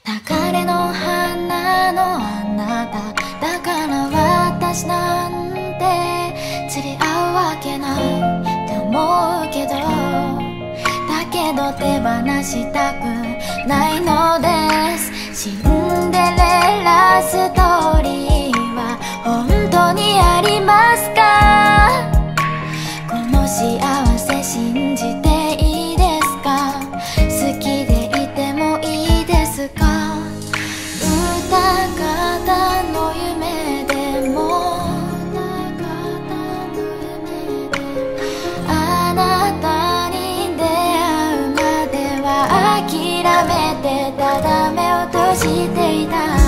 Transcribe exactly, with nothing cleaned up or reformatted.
流れの花のあなただから私なんて釣り合うわけないって思うけど、だけど手放したくないのです。シンデレラストーリーは本当にありますか？この幸せ信じていいですか？好きでいてもいいですか？歌方の夢でもあなたに出会うまでは諦めてただ目を閉じていた。